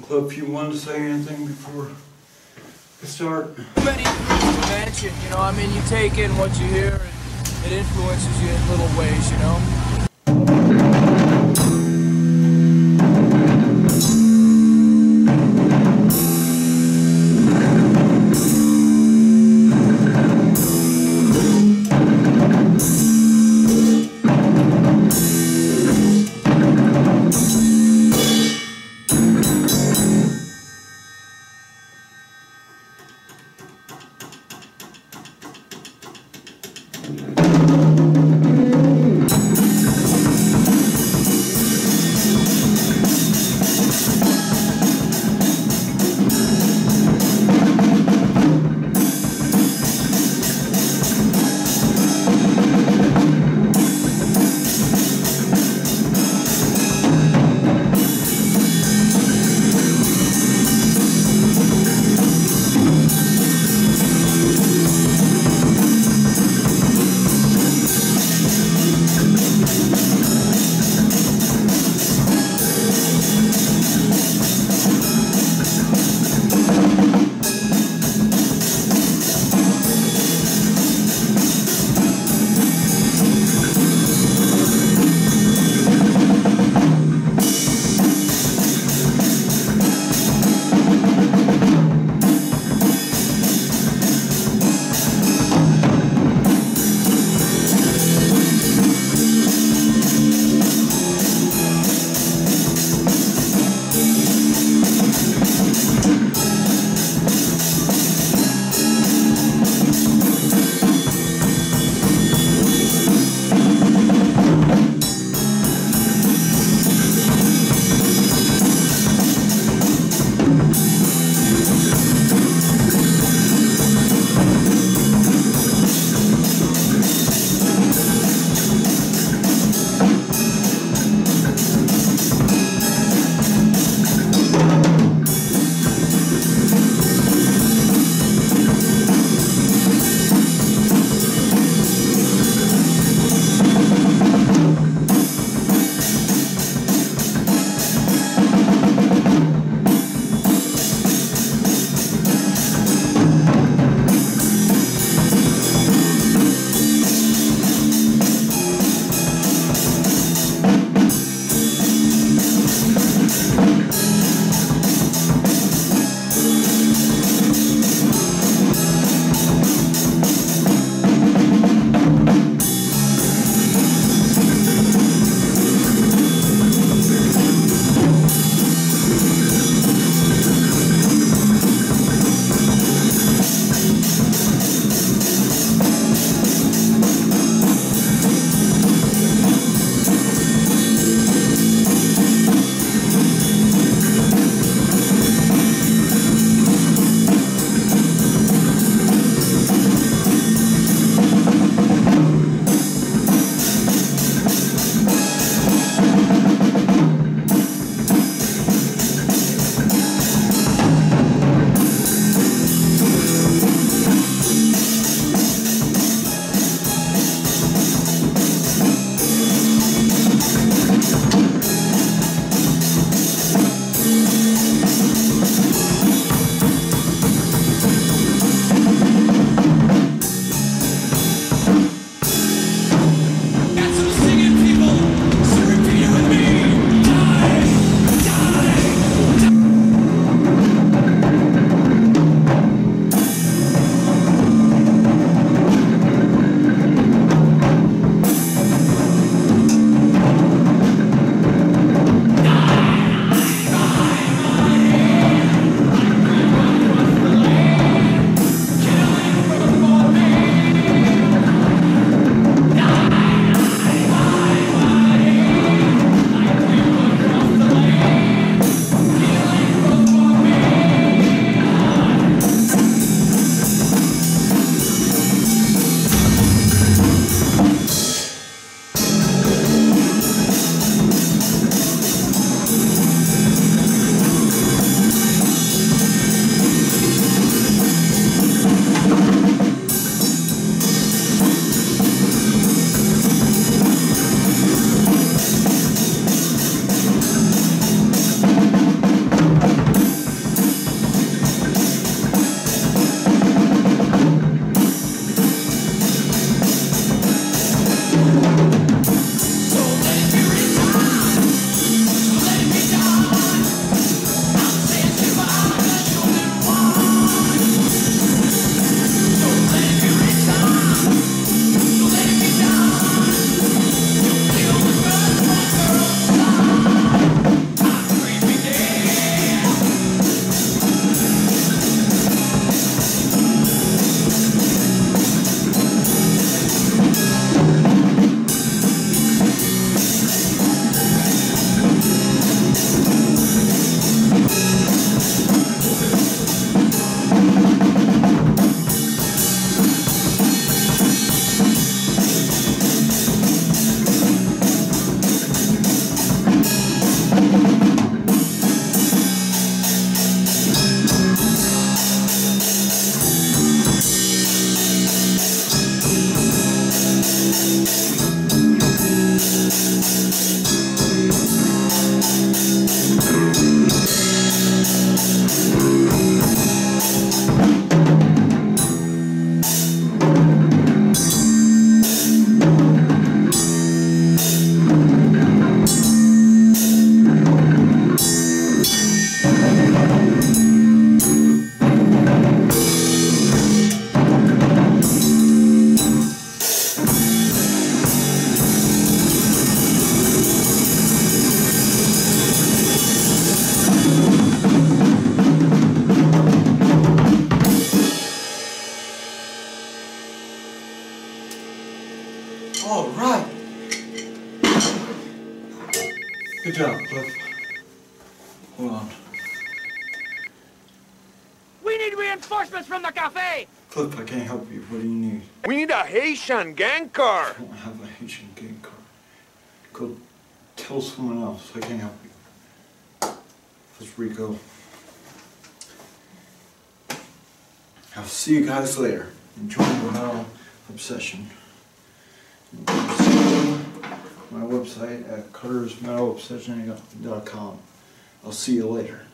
Cliff, you wanted to say anything before we start? Many things to mention, you know. I mean, you take in what you hear, and it influences you in little ways, you know. All right. Good job, Cliff. Hold on. We need reinforcements from the cafe! Cliff, I can't help you. What do you need? We need a Haitian gang car. I don't have a Haitian gang car. Go tell someone else. I can't help you. Let's Rico. I'll see you guys later. Enjoy the metal obsession. My website at cuttersmetalobsession.com. I'll see you later.